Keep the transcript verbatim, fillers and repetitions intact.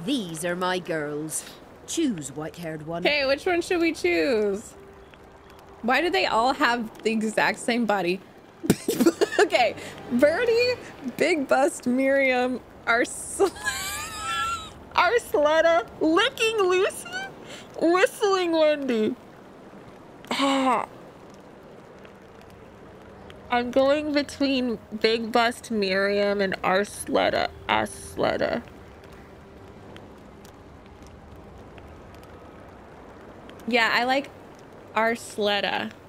These are my girls. Choose, white-haired one. Okay, which one should we choose? Why do they all have the exact same body? Okay, Birdie, Big Bust, Miriam, Ars Arsletta, Licking Lucy, Whistling Wendy. Ah. I'm going between Big Bust, Miriam, and Arsletta. Arsletta. Yeah, I like Arsletta.